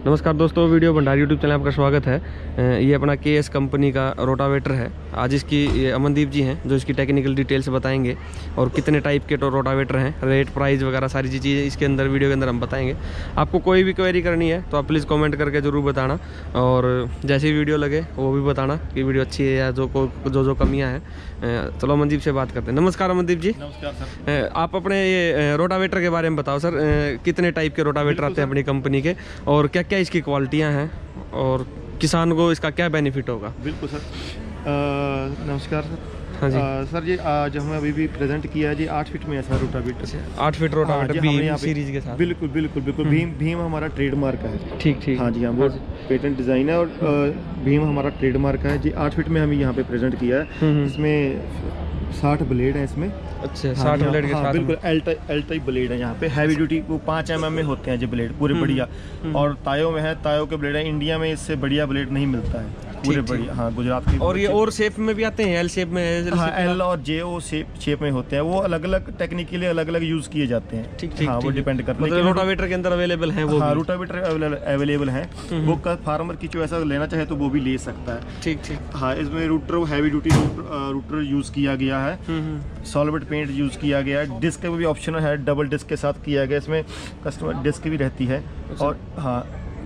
नमस्कार दोस्तों, वीडियो भंडार यूट्यूब चैनल आपका स्वागत है। ये अपना केएस कंपनी का रोटावेटर है। आज इसकी ये अमनदीप जी हैं जो इसकी टेक्निकल डिटेल्स बताएंगे और कितने टाइप के रोटावेटर हैं, रेट प्राइस वगैरह सारी चीज़ें इसके अंदर वीडियो के अंदर हम बताएंगे। आपको कोई भी क्वेरी करनी है तो आप प्लीज़ कमेंट करके ज़रूर बताना, और जैसी वीडियो लगे वो भी बताना कि वीडियो अच्छी है या जो कमियाँ हैं। चलो अमनदीप से बात करते हैं। नमस्कार अमनदीप जी। नमस्कार सर। आप अपने ये रोटावेटर के बारे में बताओ सर, कितने टाइप के रोटावेटर आते हैं अपनी कंपनी के और क्या क्या इसकी क्वालिटियाँ हैं और किसान को इसका क्या बेनिफिट होगा। बिल्कुल सर। नमस्कार सर। हाँ जी सर, ये आज हमें अभी भी प्रेजेंट किया है जी 8 फीट में ऐसा rotavator. 8 feet rotavator Bheem series के साथ। बिल्कुल बिल्कुल बिल्कुल। भीम हमारा ट्रेडमार्क है। ठीक ठीक। हाँ जी हाँ, वो पेटेंट डिज़ाइन है और भीम हमारा ट्रेडमार्क है जी। 8 फीट में हम यहाँ पे प्रेजेंट किया है। इसमें 60 ब्लेड है इसमें। अच्छा, 60 ब्लेड के साथ। बिल्कुल एल टाइप ब्लेड है यहाँ पे। हैवी ड्यूटी वो 5 mm में होते हैं जी ब्लेड, पूरे बढ़िया। और तायो में है, तायो के ब्लेड है। इंडिया में इससे बढ़िया ब्लेड नहीं मिलता है, पूरे बढ़िया। हाँ, गुजरात की। और ये और शेप में भी आते हैं, एल शेप में। हाँ, एल और जे ओ शेप में होते हैं। वो अलग अलग टेक्निकली अलग अलग यूज किए जाते हैं। ठीक ठीक। हाँ, वो डिपेंड करता है। मतलब रोटावेटर के अंदर अवेलेबल है वो। हाँ, रोटावेटर अवेलेबल है। वो फार्मर की जो ऐसा लेना चाहे तो वो भी ले सकता है। ठीक ठीक। हाँ, इसमें rotor heavy duty rotor use किया गया है। सॉलिड पेंट यूज किया गया है। डिस्क भी ऑप्शनल है, डबल डिस्क के साथ किया गया। इसमें कस्टमर डिस्क भी रहती है। और हाँ,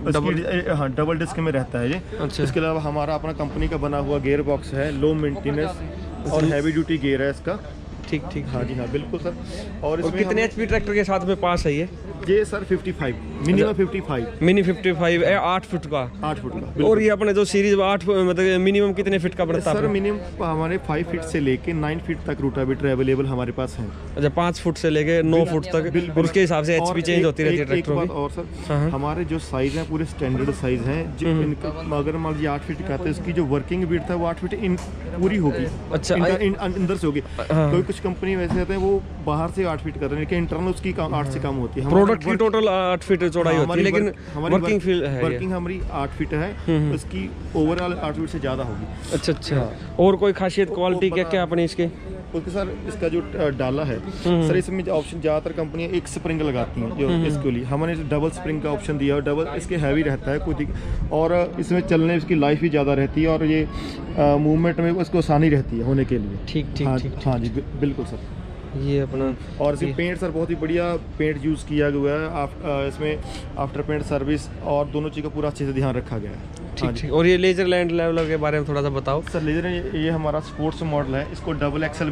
डबल डिस्क में रहता है ये। अच्छा। इसके अलावा हमारा अपना कंपनी का बना हुआ गियर बॉक्स है, लो मेंटेनेंस और हैवी ड्यूटी गियर है इसका। ठीक ठीक। हाँ जी हाँ, बिल्कुल सर। और इसमें कितने एचपी ट्रैक्टर के साथ में पास है ये सर 55 मिनिमम 55 मिनी 55 है 8 फुट का। 8 फुट का। और ये अपने जो सीरीज 8 मतलब मिनिमम कितने फीट का पड़ता है सर? मिनिमम हमारे 5 फीट से लेके 9 फीट तक रोटावेटर अवेलेबल हमारे पास है। अच्छा, 5 फुट से लेके 9 फुट तक। और उसके हिसाब से एचपी चेंज होती रहती है ट्रैक्टर में। और सर हमारे जो साइज है पूरे स्टैंडर्ड साइज है। अगर मान लीजिए 8 फीट का है तो इसकी जो वर्किंग विड्थ है वो 8 फीट पूरी होगी। अच्छा, अंदर से होगी। कोई कुछ कंपनी वैसे होते हैं वो बाहर से 8 फीट कर रहे हैं, लेकिन इंटरनल उसकी 8 से कम होती है। प्रोडक्ट की टोटल 8 फीट चौड़ाई होती है, लेकिन वर्किंग हमारी 8 फीट है। उसकी ओवरऑल 8 फीट से ज्यादा होगी। अच्छा अच्छा। और कोई खासियत क्वालिटी क्या क्या अपने इसके? उसके सर इसका जो डाला है सर, इसमें ऑप्शन ज्यादातर कंपनियां एक स्प्रिंग लगाती हैं जो इसके लिए। हमने डबल स्प्रिंग का ऑप्शन दिया और डबल इसके हैवी रहता है खुद ही। और इसमें चलने इसकी लाइफ भी ज़्यादा रहती है और ये मूवमेंट में इसको आसानी रहती है होने के लिए। ठीक ठीक। हाँ जी, बिल्कुल सर। ये अपना और इसमें पेंट सर बहुत ही बढ़िया पेंट यूज़ किया गया है। इसमें आफ्टर पेंट सर्विस और दोनों चीज़ का पूरा अच्छे से ध्यान रखा गया है। ठीक ठीक। और ये लेजर लैंड लेवलर के बारे में थोड़ा सा बताओ सर। लेजर ये हमारा स्पोर्ट्स मॉडल है। इसको डबल एक्सल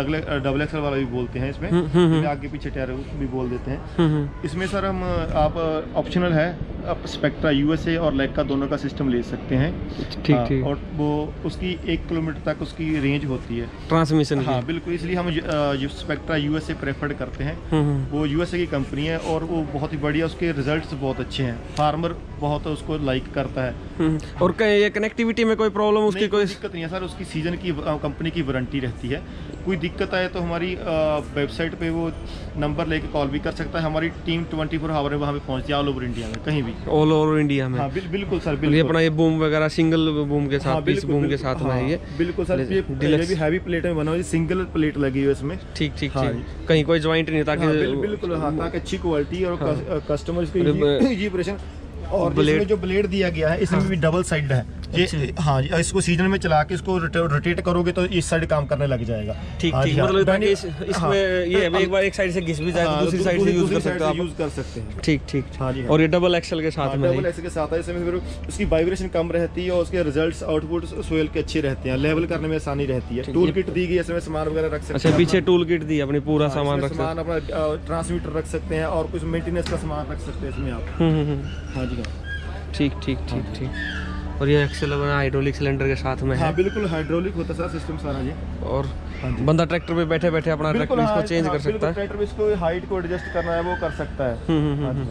वाला भी बोलते हैं। इसमें आगे पीछे टायर भी बोल देते हैं। इसमें सर हम आप ऑप्शनल है, आप स्पेक्ट्रा यूएसए और लेग का दोनों का सिस्टम ले सकते हैं। ठीक ठीक। और वो उसकी 1 किलोमीटर तक उसकी रेंज होती है ट्रांसमिशन। हाँ बिल्कुल, इसलिए हम स्पेक्ट्रा यूएसए प्रेफर्ड करते हैं। वो यूएसए की कंपनी है और वो बहुत ही बढ़िया, उसके रिजल्ट्स बहुत अच्छे हैं। फार्मर बहुत उसको लाइक करता है। और ये कनेक्टिविटी में कोई प्रॉब्लम उसकी कोई दिक्कत नहीं है सर। उसकी सीजन की कंपनी की वारंटी रहती है। कोई दिक्कत आए तो हमारी वेबसाइट पे वो नंबर लेके कॉल भी कर सकता है। हमारी टीम 24 आवर में वहाँ पे पहुँचती है, ऑल ओवर इंडिया में, कहीं भी। ऑल ओवर इंडिया में? हाँ बिल्कुल सर। बिल्कुल। ये अपना ये बूम वगैरह सिंगल बूम के साथ, पीस बूम के साथ में है ये। बिल्कुल सर। ये भी हैवी प्लेट में बना हुआ है, सिंगल प्लेट लगी हुई है इसमें। ठीक ठीक। कहीं कोई ज्वाइंट नहीं, ताकि बिल्कुल हाँ, ताकि अच्छी क्वालिटी और कस्टमर इसकी ऑपरेशन। और इसमें जो ब्लेड दिया गया है इसमें भी डबल साइड है ये। हाँ जी, इसको सीजन में चला के इसको रोटेट करोगे तो इस साइड काम करने लग जाएगा। ठीक ठीक। मतलब इसमें ये एक बार एक साइड से घिस भी जाए तो दूसरी साइड से यूज कर सकते हैं। ठीक ठीक। हाँ जी। और ये डबल एक्सल के साथ में? डबल एक्सल के साथ है। इसमें फिर उसकी वाइब्रेशन कम रहती है और उसके रिजल्ट्स आउटपुट सोयल के अच्छे रहते हैं। लेवल करने में आसानी रहती है। टूल किट दी गई, इसमें सामान वगैरह रख सकते हैं। अच्छा, पीछे टूल किट दी अपनी पूरा सामान रख सकते हैं, अपना ट्रांसमीटर रख सकते हैं और कुछ मेंटेनेंस का सामान रख सकते हैं इसमें आप। हाँ जी हाँ। ठीक ठीक ठीक ठीक। और ये एक्सेल हाइड्रोलिक सिलेंडर के साथ में है। हाँ बिल्कुल, हाइड्रोलिक होता है सिस्टम सारा जी। और बंदा ट्रैक्टर पे बैठे बैठे अपना ट्रैक्टर इसको चेंज कर सकता है। ट्रैक्टर इसको हाइट को एडजस्ट करना है वो कर सकता है।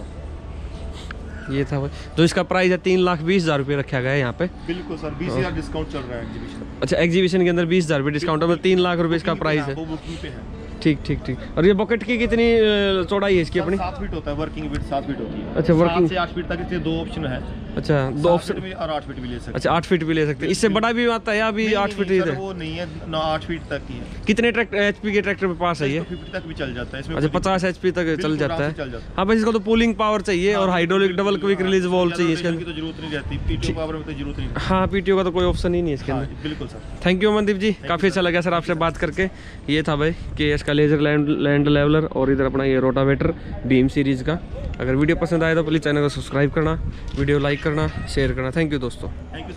ये था भाई। तो इसका प्राइस है 3,20,000 रुपये रखा गया है यहाँ पे। बिल्कुल सर, 20,000 डिस्काउंट चल रहा है एग्जीबिशन। अच्छा, एग्जीबिशन के अंदर 20,000 रुपये डिस्काउंट है, 3 लाख रुपये इसका प्राइस है। वो बुकिंग पे है। ठीक ठीक ठीक। और ये बकेट की कितनी चौड़ाई है इसकी अपनी? 7 फीट होता है, वर्किंग विड्थ 7 फीट होती है। अच्छा, वर्किंग 7 से 8 फीट तक इसके 2 ऑप्शन है। अच्छा, 2 ऑप्शन और 8 फीट भी ले सकते हैं। अच्छा, 8 फीट भी ले सकते हैं। इससे बड़ा भी आता है या अभी 8 फीट ही है? वो नहीं है ना, 8 फीट तक ही है। कितने एचपी के ट्रैक्टर में पास है ये? 50 तक भी चल जाता है इसमें। अच्छा, 50 एचपी तक चल जाता है। चल जाता है। हाँ, बस इसका तो पूलिंग पावर चाहिए और hydraulic double quick release valve चाहिए इसके की तो जरूरत नहीं रहती, पीटीओ पावर में तो जरूरत नहीं। हाँ, पीटीओ का तो कोई ऑप्शन ही नहीं है इसके अंदर। बिल्कुल sir. Thank you Amandeep ji, काफ़ी अच्छा लगा सर आपसे बात करके। ये था भाई केएस का लेजर लैंड लेवलर और इधर अपना ये रोटावेटर बीम सीरीज़ का। अगर वीडियो पसंद आए तो प्लीज़ चैनल को सब्सक्राइब करना, वीडियो लाइक करना, शेयर करना। थैंक यू दोस्तों।